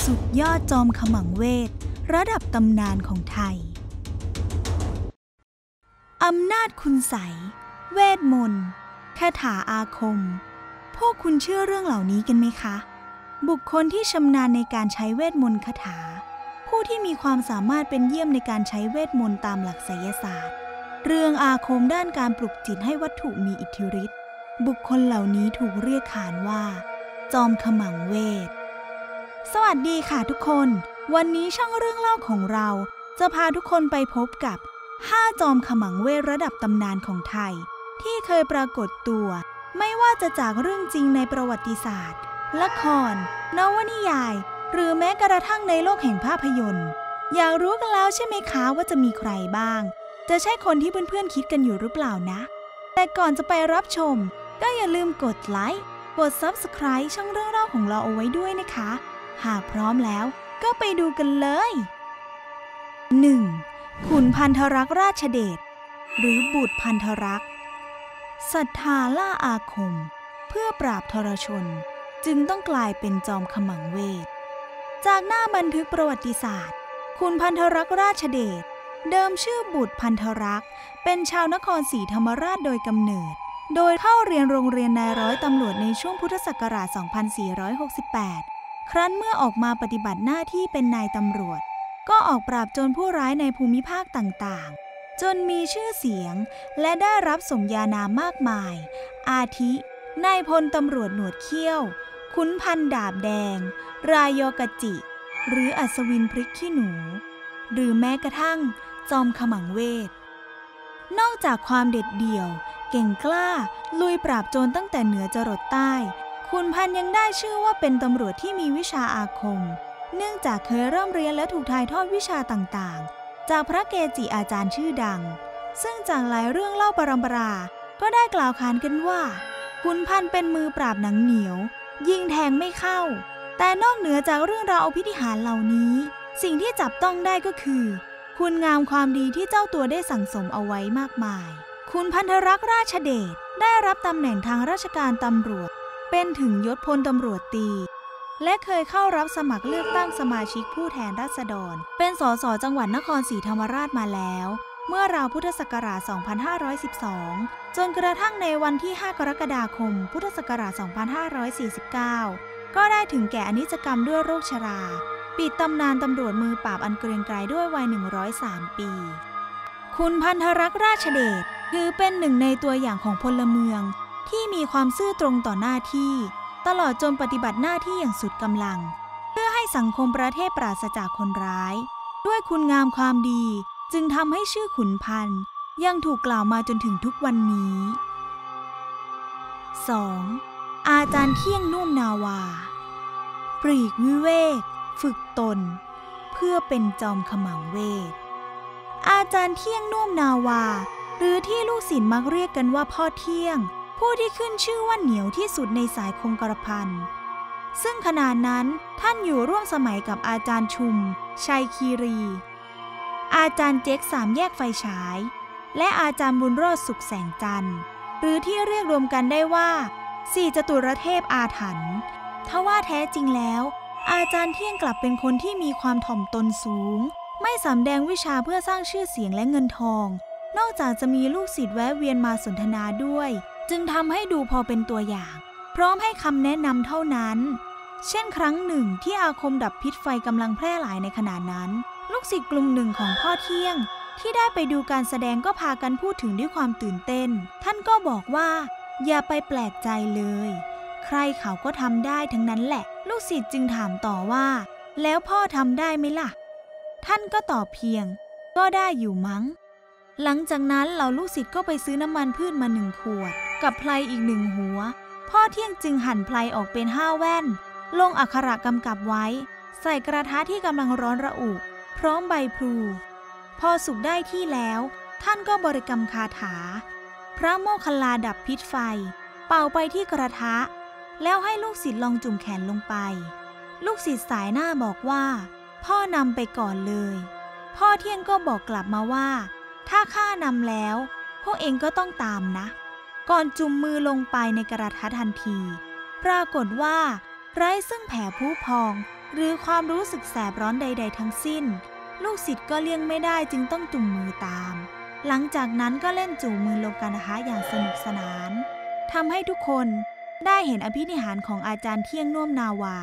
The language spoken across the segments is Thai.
สุดยอดจอมขมังเวทระดับตำนานของไทยอำนาจคุณไสยเวทมนต์คาถาอาคมพวกคุณเชื่อเรื่องเหล่านี้กันไหมคะบุคคลที่ชำนาญในการใช้เวทมนต์คาถาผู้ที่มีความสามารถเป็นเยี่ยมในการใช้เวทมนต์ตามหลักไสยศาสตร์เรื่องอาคมด้านการปลุกจิตให้วัตถุมีอิทธิฤทธิ์บุคคลเหล่านี้ถูกเรียกขานว่าจอมขมังเวทสวัสดีค่ะทุกคนวันนี้ช่องเรื่องเล่าของเราจะพาทุกคนไปพบกับ5จอมขมังเวทระดับตำนานของไทยที่เคยปรากฏตัวไม่ว่าจะจากเรื่องจริงในประวัติศาสตร์ละครนวนิยายหรือแม้กระทั่งในโลกแห่งภาพยนตร์อยากรู้กันแล้วใช่ไหมคะว่าจะมีใครบ้างจะใช่คนที่เพื่อนๆคิดกันอยู่หรือเปล่านะแต่ก่อนจะไปรับชมก็อย่าลืมกดไลค์กด Subscribe ช่องเรื่องเล่าของเราเอาไว้ด้วยนะคะหากพร้อมแล้วก็ไปดูกันเลย 1. ขุนพันธรักษ์ราชเดชหรือบุตรพันธรักษ์ศรัทธาล่าอาคมเพื่อปราบทรชนจึงต้องกลายเป็นจอมขมังเวทจากหน้าบันทึกประวัติศาสตร์ขุนพันธรักษ์ราชเดชเดิมชื่อบุตรพันธรักษ์เป็นชาวนครศรีธรรมราชโดยกำเนิดโดยเข้าเรียนโรงเรียนนายร้อยตำรวจในช่วงพุทธศักราช 2468 ครั้นเมื่อออกมาปฏิบัติหน้าที่เป็นนายตำรวจก็ออกปราบโจรผู้ร้ายในภูมิภาคต่างๆจนมีชื่อเสียงและได้รับสมญานามมากมายอาทินายพลตำรวจหนวดเขี้ยวขุนพันดาบแดงรายกจิหรืออัศวินพริกขี้หนูหรือแม้กระทั่งจอมขมังเวทนอกจากความเด็ดเดี่ยวเก่งกล้าลุยปราบโจรตั้งแต่เหนือจรดใต้ขุนพันยังได้ชื่อว่าเป็นตำรวจที่มีวิชาอาคมเนื่องจากเคยเริ่มเรียนและถูกถ่ายทอดวิชาต่างๆจากพระเกจิอาจารย์ชื่อดังซึ่งจากหลายเรื่องเล่าปรำปราก็ได้กล่าวขานกันว่าขุนพันเป็นมือปราบหนังเหนียวยิงแทงไม่เข้าแต่นอกเหนือจากเรื่องราวอภินิหารเหล่านี้สิ่งที่จับต้องได้ก็คือคุณงามความดีที่เจ้าตัวได้สั่งสมเอาไว้มากมายขุนพันธรักษ์ราชเดชได้รับตำแหน่งทางราชการตำรวจเป็นถึงยศพลตำรวจตรีและเคยเข้ารับสมัครเลือกตั้งสมาชิกผู้แทนราษฎรเป็นสสจังหวัดนครศรีธรรมราชมาแล้วเมื่อราวพุทธศักราช 2512 จนกระทั่งในวันที่ 5 กรกฎาคม พุทธศักราช 2549 ก็ได้ถึงแก่อนิจกรรมด้วยโรคชราปิดตำนานตำรวจมือปราบอันเกรียงไกรด้วยวัย 103 ปีขุนพันธรักษ์ราชเดชถือเป็นหนึ่งในตัวอย่างของพลเมืองที่มีความซื่อตรงต่อหน้าที่ตลอดจนปฏิบัติหน้าที่อย่างสุดกำลังเพื่อให้สังคมประเทศปราศจากคนร้ายด้วยคุณงามความดีจึงทำให้ชื่อขุนพันธ์ยังถูกกล่าวมาจนถึงทุกวันนี้ 2. อาจารย์เที่ยงนุ่มนาวาปลีกวิเวกฝึกตนเพื่อเป็นจอมขมังเวทอาจารย์เที่ยงนุ่มนาวาหรือที่ลูกศิษย์มักเรียกกันว่าพ่อเที่ยงผู้ที่ขึ้นชื่อว่าเหนียวที่สุดในสายคงกระพันซึ่งขณะนั้นท่านอยู่ร่วมสมัยกับอาจารย์ชุมชัยคีรีอาจารย์เจ๊กสามแยกไฟฉายและอาจารย์บุญรอดสุขแสงจันทร์หรือที่เรียกรวมกันได้ว่าสี่จตุรเทพอาถรรพ์ทว่าแท้จริงแล้วอาจารย์เที่ยงกลับเป็นคนที่มีความถ่อมตนสูงไม่สำแดงวิชาเพื่อสร้างชื่อเสียงและเงินทองนอกจากจะมีลูกศิษย์แวะเวียนมาสนทนาด้วยจึงทำให้ดูพอเป็นตัวอย่างพร้อมให้คำแนะนำเท่านั้นเช่นครั้งหนึ่งที่อาคมดับพิษไฟกำลังแพร่หลายในขณะนั้นลูกศิษย์กลุ่มหนึ่งของพ่อเที่ยงที่ได้ไปดูการแสดงก็พากันพูดถึงด้วยความตื่นเต้นท่านก็บอกว่าอย่าไปแปลกใจเลยใครเขาก็ทำได้ทั้งนั้นแหละลูกศิษย์จึงถามต่อว่าแล้วพ่อทำได้ไหมล่ะท่านก็ตอบเพียงก็ได้อยู่มั้งหลังจากนั้นเหล่าลูกศิษย์ก็ไปซื้อน้ำมันพืชมา1 ขวดกับไพรอีก1 หัวพ่อเที่ยงจึงหั่นไพรออกเป็น5 แว่นลงอักขระกำกับไว้ใส่กระทะที่กำลังร้อนระอุพร้อมใบพลูพอสุกได้ที่แล้วท่านก็บริกรรมคาถาพระโมคคัลลาดับพิษไฟเป่าไปที่กระทะแล้วให้ลูกศิษย์ลองจุ่มแขนลงไปลูกศิษย์สายหน้าบอกว่าพ่อนำไปก่อนเลยพ่อเที่ยงก็บอกกลับมาว่าถ้าข้านำแล้วพวกเองก็ต้องตามนะก่อนจุ่มมือลงไปในกระทะทันทีปรากฏว่าไร้ซึ่งแผลพุพองหรือความรู้สึกแสบร้อนใดๆทั้งสิ้นลูกศิษย์ก็เลี่ยงไม่ได้จึงต้องจุงมือตามหลังจากนั้นก็เล่นจูงมือลงกันนะคะอย่างสนุกสนานทำให้ทุกคนได้เห็นอภินิหารของอาจารย์เที่ยงน่วมนาวา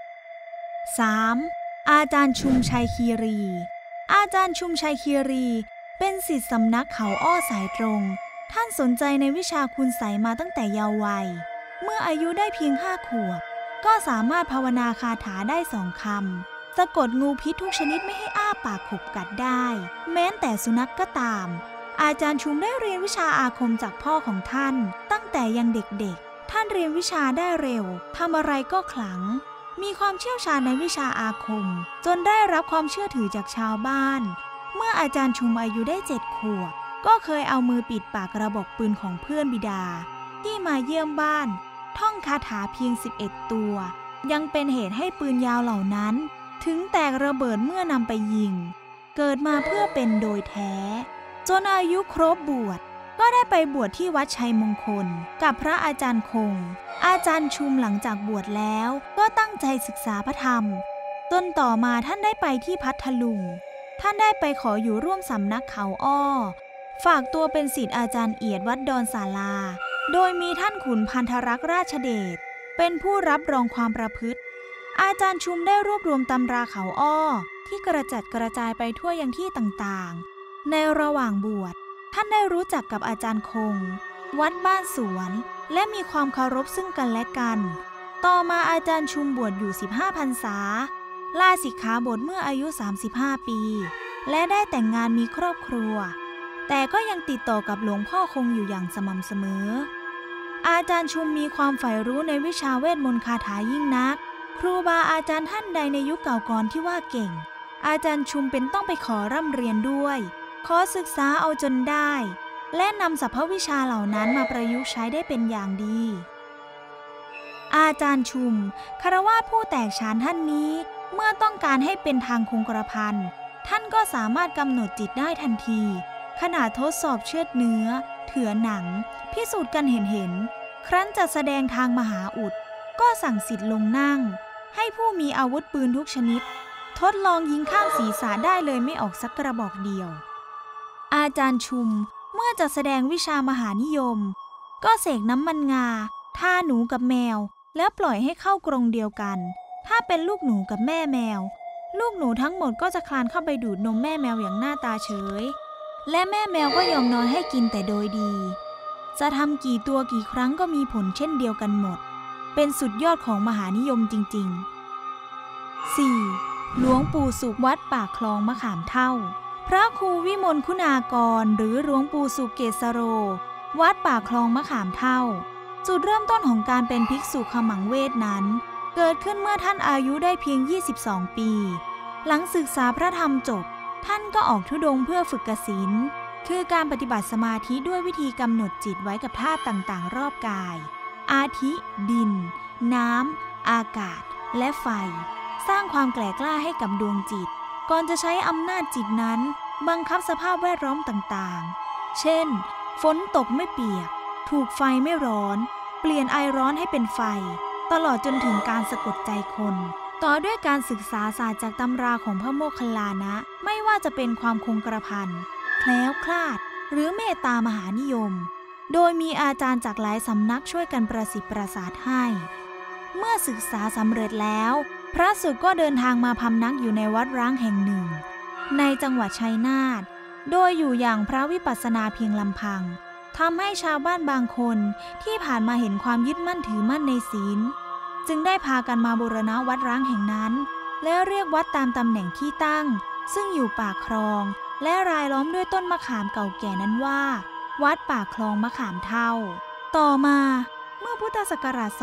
3. อาจารย์ชุมชัยคีรีอาจารย์ชุมชัยคีรีเป็นศิษย์สำนักเขาอ้อสายตรงท่านสนใจในวิชาคุณไสยมาตั้งแต่เยาว์วัยเมื่ออายุได้เพียง5 ขวบก็สามารถภาวนาคาถาได้2 คำสะกดงูพิษทุกชนิดไม่ให้อ้าปากขบกัดได้แม้แต่สุนัขก็ตามอาจารย์ชุมได้เรียนวิชาอาคมจากพ่อของท่านตั้งแต่ยังเด็กๆท่านเรียนวิชาได้เร็วทำอะไรก็ขลังมีความเชี่ยวชาญในวิชาอาคมจนได้รับความเชื่อถือจากชาวบ้านเมื่ออาจารย์ชุมอายุได้7 ขวบก็เคยเอามือปิดปากกระบอกปืนของเพื่อนบิดาที่มาเยี่ยมบ้านท่องคาถาเพียง11 ตัวยังเป็นเหตุให้ปืนยาวเหล่านั้นถึงแตกระเบิดเมื่อนำไปยิงเกิดมาเพื่อเป็นโดยแท้จนอายุครบบวชก็ได้ไปบวชที่วัดชัยมงคลกับพระอาจารย์คงอาจารย์ชุมหลังจากบวชแล้วก็ตั้งใจศึกษาพระธรรมจนต่อมาท่านได้ไปที่พัทลุงท่านได้ไปขออยู่ร่วมสำนักเขาอ้อฝากตัวเป็นศิษย์อาจารย์เอียดวัดดอนศาลาโดยมีท่านขุนพันธรักษ์ราชเดชเป็นผู้รับรองความประพฤติอาจารย์ชุมได้รวบรวมตำราเขาอ้อที่กระจัดกระจายไปทั่วยังที่ต่างๆในระหว่างบวชท่านได้รู้จักกับอาจารย์คงวัดบ้านสวนและมีความเคารพซึ่งกันและกันต่อมาอาจารย์ชุมบวชอยู่15 พรรษาลาสิกขาบทเมื่ออายุ35 ปีและได้แต่งงานมีครอบครัวแต่ก็ยังติดต่อกับหลวงพ่อคงอยู่อย่างสม่ำเสมออาจารย์ชุมมีความใฝ่รู้ในวิชาเวทมนต์คาถายิ่งนักครูบาอาจารย์ท่านใดในยุคเก่าก่อนที่ว่าเก่งอาจารย์ชุมเป็นต้องไปขอร่ำเรียนด้วยขอศึกษาเอาจนได้และนำสรรพวิชาเหล่านั้นมาประยุกต์ใช้ได้เป็นอย่างดีอาจารย์ชุมคฤหัสถ์ผู้แตกฉานท่านนี้เมื่อต้องการให้เป็นทางคงกระพันท่านก็สามารถกำหนดจิตได้ทันทีขณะทดสอบเชือดเนื้อเถือหนังพิสูจน์กันเห็นครั้นจะแสดงทางมหาอุดก็สั่งศิษย์ลงนั่งให้ผู้มีอาวุธปืนทุกชนิดทดลองยิงข้ามศีรษะได้เลยไม่ออกสักกระบอกเดียวอาจารย์ชุมเมื่อจะแสดงวิชามหานิยมก็เสกน้ำมันงาท่าหนูกับแมวแล้วปล่อยให้เข้ากรงเดียวกันถ้าเป็นลูกหนูกับแม่แมวลูกหนูทั้งหมดก็จะคลานเข้าไปดูดนมแม่แมวอย่างหน้าตาเฉยและแม่แมวก็ยอมนอนให้กินแต่โดยดีจะทำกี่ตัวกี่ครั้งก็มีผลเช่นเดียวกันหมดเป็นสุดยอดของมหานิยมจริงๆ 4. หลวงปู่สุขวัดปากคลองมะขามเท่าพระครูวิมลคุณากรหรือหลวงปู่สุขเกษโรวัดปากคลองมะขามเท่าจุดเริ่มต้นของการเป็นภิกษุขมังเวทนั้นเกิดขึ้นเมื่อท่านอายุได้เพียง22 ปีหลังศึกษาพระธรรมจบท่านก็ออกธุดงค์เพื่อฝึกกสิณคือการปฏิบัติสมาธิด้วยวิธีกำหนดจิตไว้กับธาตุต่างๆรอบกายอาทิดินน้ำอากาศและไฟสร้างความแกร่กล้าให้กับดวงจิตก่อนจะใช้อำนาจจิตนั้นบังคับสภาพแวดล้อมต่างๆเช่นฝนตกไม่เปียกถูกไฟไม่ร้อนเปลี่ยนไอร้อนให้เป็นไฟตลอดจนถึงการสะกดใจคนต่อด้วยการศึกษาศาสตร์จากตำราของพระโมคคัลลานะไม่ว่าจะเป็นความคงกระพันแคล้วคลาดหรือเมตตามหานิยมโดยมีอาจารย์จากหลายสำนักช่วยกันประสิทธิ์ประสาทให้เมื่อศึกษาสำเร็จแล้วพระสุขก็เดินทางมาพำนักอยู่ในวัดร้างแห่งหนึ่งในจังหวัดชัยนาทโดยอยู่อย่างพระวิปัสสนาเพียงลำพังทำให้ชาวบ้านบางคนที่ผ่านมาเห็นความยึดมั่นถือมั่นในศีลจึงได้พากันมาบูรณะวัดร้างแห่งนั้นและเรียกวัดตามตำแหน่งที่ตั้งซึ่งอยู่ปากคลองและรายล้อมด้วยต้นมะขามเก่าแก่นั้นว่าวัดปากคลองมะขามเท่าต่อมาเมื่อพุทธศักราช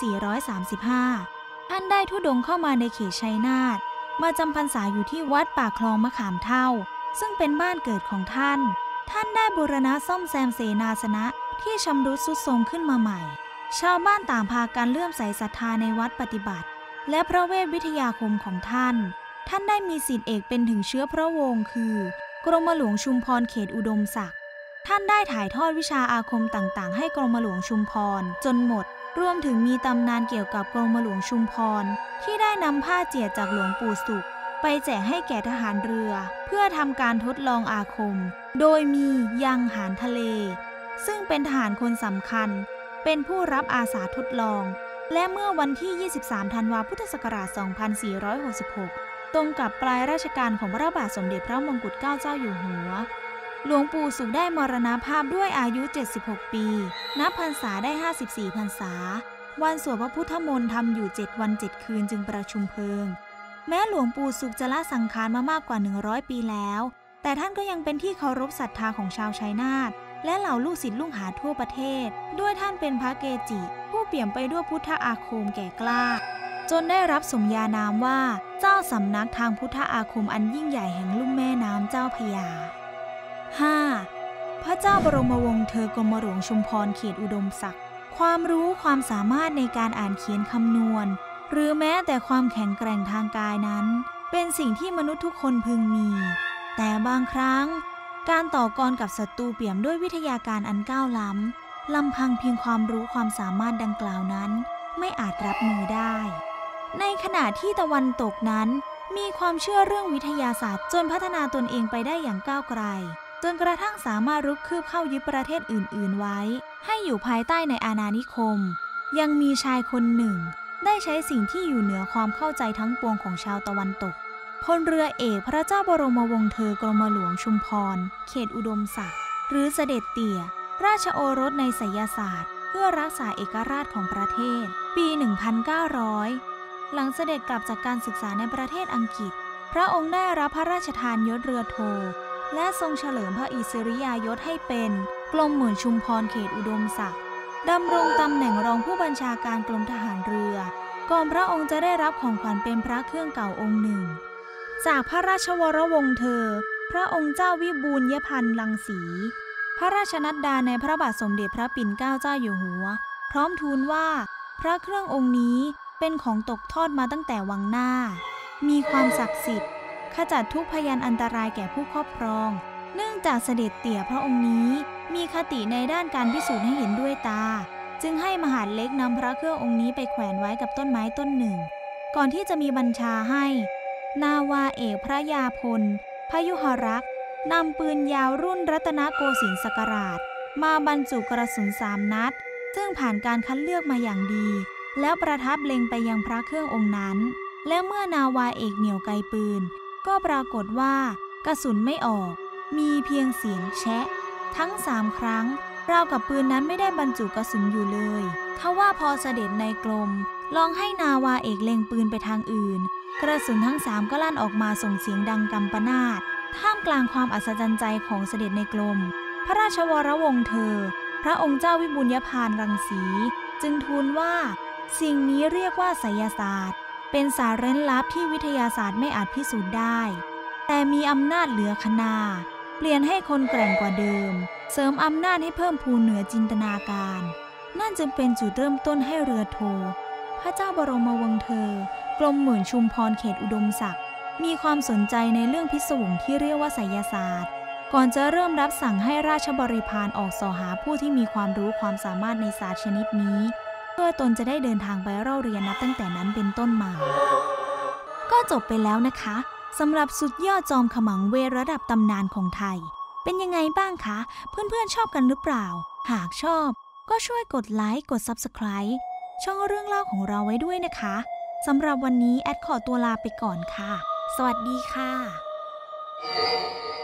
2435 ท่านได้ธุดงค์เข้ามาในเขตชัยนาทมาจำพรรษาอยู่ที่วัดปากคลองมะขามเท่าซึ่งเป็นบ้านเกิดของท่านได้บูรณะซ่อมแซมเสนาสนะที่ชำรุดทรุดโทรมขึ้นมาใหม่ชาวบ้านต่างพากันเลื่อมใสศรัทธาในวัดปฏิบัติและพระเวทวิทยาคมของท่านได้มีศิษย์เอกเป็นถึงเชื้อพระวงศ์คือกรมหลวงชุมพรเขตอุดมศักดิ์ท่านได้ถ่ายทอดวิชาอาคมต่างๆให้กรมหลวงชุมพรจนหมดรวมถึงมีตำนานเกี่ยวกับกรมหลวงชุมพรที่ได้นำผ้าเจียดจากหลวงปู่สุขไปแจกให้แก่ทหารเรือเพื่อทำการทดลองอาคมโดยมียังหารทะเลซึ่งเป็นทหารคนสำคัญเป็นผู้รับอาสาทดลองและเมื่อวันที่ 23 ธันวาคม พุทธศักราช 2466 ตรงกับปลายราชการของพระบาทสมเด็จพระมงกุฎเกล้าเจ้าอยู่หัวหลวงปู่สุขได้มรณภาพด้วยอายุ 76 ปีนับพรรษาได้ 54 พรรษาวันสวดพระพุทธมนต์ทำอยู่ 7 วัน 7 คืนจึงประชุมเพลิงแม้หลวงปู่สุขจะละสังขารมามากกว่า 100 ปีแล้วแต่ท่านก็ยังเป็นที่เคารพศรัทธาของชาวชัยนาทและเหล่าลูกศิษย์ลูกหาทั่วประเทศด้วยท่านเป็นพระเกจิผู้เปี่ยมไปด้วยพุทธอาคมแก่กล้าจนได้รับสมญานามว่าเจ้าสำนักทางพุทธอาคมอันยิ่งใหญ่แห่งลุ่มแม่น้ำเจ้าพระยา 5. พระเจ้าบรมวงศ์เธอกรมหลวงชุมพรเขตอุดมศักดิ์ความรู้ความสามารถในการอ่านเขียนคำนวณหรือแม้แต่ความแข็งแกร่งทางกายนั้นเป็นสิ่งที่มนุษย์ทุกคนพึงมีแต่บางครั้งการต่อกรกับศัตรูเปี่ยมด้วยวิทยาการอันก้าวล้ำลำพังเพียงความรู้ความสามารถดังกล่าวนั้นไม่อาจรับมือได้ในขณะที่ตะวันตกนั้นมีความเชื่อเรื่องวิทยาศาสตร์จนพัฒนาตนเองไปได้อย่างก้าวไกลจนกระทั่งสามารถรุกคืบเข้ายึดประเทศอื่นๆไว้ให้อยู่ภายใต้ในอาณานิคมยังมีชายคนหนึ่งได้ใช้สิ่งที่อยู่เหนือความเข้าใจทั้งปวงของชาวตะวันตกพลเรือเอกพระเจ้าบรมวงศ์เธอกรมหลวงชุมพรเขตอุดมศักดิ์หรือเสด็จเตี่ยราชโอรสในไสยศาสตร์เพื่อรักษาเอกราชของประเทศปี 1900 หลังเสด็จกลับจากการศึกษาในประเทศอังกฤษพระองค์ได้รับพระราชทานยศเรือโทและทรงเฉลิมพระอิสริยายศให้เป็นกรมหลวงชุมพรเขตอุดมศักดิ์ดำรงตำแหน่งรองผู้บัญชาการกรมทหารเรือก่อนพระองค์จะได้รับของขวัญเป็นพระเครื่องเก่าองค์หนึ่งจากพระราชวรวงศ์เธอพระองค์เจ้าวิบูลยพันธ์รังสีพระราชนัดดาในพระบาทสมเด็จพระปิ่นเกล้าเจ้าอยู่หัวพร้อมทูลว่าพระเครื่ององค์นี้เป็นของตกทอดมาตั้งแต่วังหน้ามีความศักดิ์สิทธิ์ขจัดทุกพยานอันตรายแก่ผู้ครอบครองเนื่องจากเสด็จเตี่ยพระองค์นี้มีคติในด้านการพิสูจน์ให้เห็นด้วยตาจึงให้มหาดเล็กนำพระเครื่ององค์นี้ไปแขวนไว้กับต้นไม้ต้นหนึ่งก่อนที่จะมีบัญชาให้นาวาเอกพระยาพลพยุหรักษ์นำปืนยาวรุ่นรัตนโกสินทร์ศักราชมาบรรจุกระสุน3 นัดซึ่งผ่านการคัดเลือกมาอย่างดีแล้วประทับเล็งไปยังพระเครื่ององค์นั้นและเมื่อนาวาเอกเหนี่ยวไกปืนก็ปรากฏว่ากระสุนไม่ออกมีเพียงเสียงแชะทั้ง3 ครั้งราวกับปืนนั้นไม่ได้บรรจุกระสุนอยู่เลยทว่าพอเสด็จในกรมลองให้นาวาเอกเล็งปืนไปทางอื่นกระสุนทั้ง3ก็ลั่นออกมาส่งเสียงดังกำปนาตท่ามกลางความอัศจรรย์ใจของเสด็จในกรมพระราชวรวงศ์เธอพระองค์เจ้าวิบูลยภารรังสีจึงทูลว่าสิ่งนี้เรียกว่าไสยศาสตร์เป็นศาสตร์เร้นลับที่วิทยาศาสตร์ไม่อาจพิสูจน์ได้แต่มีอำนาจเหลือคนาเปลี่ยนให้คนแกร่งกว่าเดิมเสริมอำนาจให้เพิ่มพูนเหนือจินตนาการนั่นจึงเป็นจุดเริ่มต้นให้เรือโทพระเจ้าบรมวงศ์เธอกรมหมื่นชุมพรเขตอุดมศักดิ์มีความสนใจในเรื่องพิศวงที่เรียกว่าไสยศาสตร์ก่อนจะเริ่มรับสั่งให้ราชบริพารออกส่อหาผู้ที่มีความรู้ความสามารถในศาสตร์ชนิดนี้เพื่อตนจะได้เดินทางไปเล่าเรียนนับตั้งแต่นั้นเป็นต้นมาก็จบไปแล้วนะคะสำหรับสุดยอดจอมขมังเวทระดับตำนานของไทยเป็นยังไงบ้างคะเพื่อนๆชอบกันหรือเปล่าหากชอบก็ช่วยกดไลค์กด Subscribe ช่องเรื่องเล่าของเราไว้ด้วยนะคะสำหรับวันนี้แอดขอตัวลาไปก่อนค่ะสวัสดีค่ะ